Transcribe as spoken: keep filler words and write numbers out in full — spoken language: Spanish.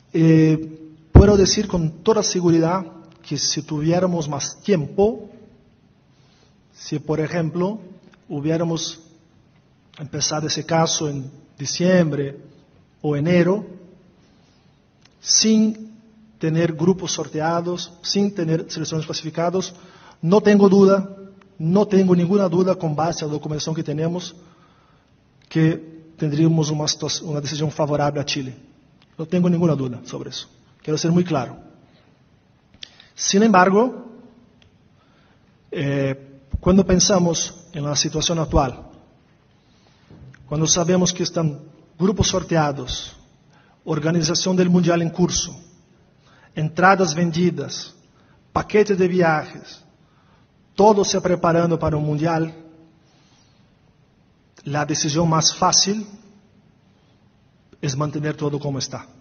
Eh, puedo decir con toda seguridad que si tuviéramos más tiempo, si por ejemplo hubiéramos empezado ese caso en diciembre o enero, sin tener grupos sorteados, sin tener selecciones clasificados, no tengo duda, no tengo ninguna duda con base a la documentación que tenemos, que tendríamos una, una decisión favorable a Chile. No tengo ninguna duda sobre eso. Quiero ser muy claro. Sin embargo, eh, cuando pensamos en la situación actual, cuando sabemos que están grupos sorteados, organización del Mundial en curso, entradas vendidas, paquetes de viajes, todo se preparando para un Mundial, la decisión más fácil es mantener todo como está.